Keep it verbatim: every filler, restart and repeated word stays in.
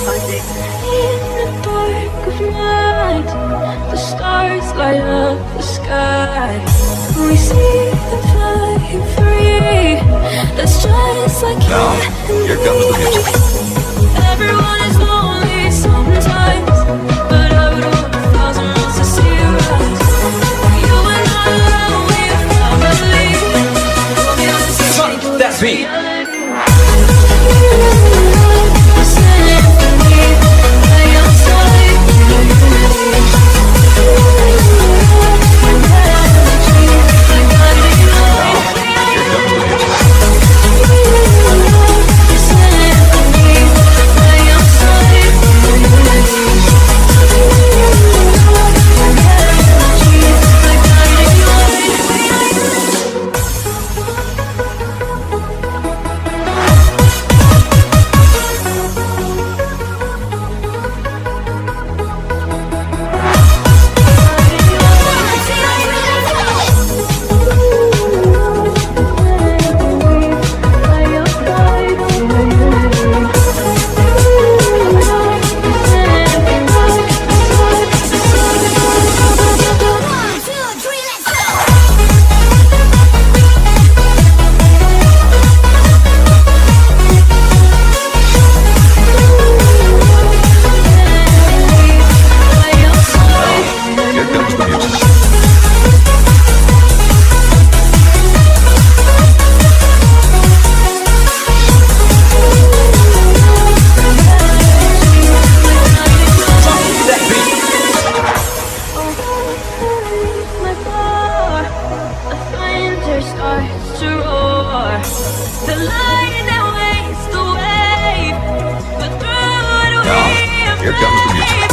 In the dark of night, the stars light up the sky. We see them flying free. That's just like now, you here and comes the me. music. Everyone is lonely sometimes, but I would walk a thousand miles to see you rise. You and I alone, we are family. We'll be on the same table, That's me. Starts to roar. The light that waves the wave, but through it we Now, here comes the music.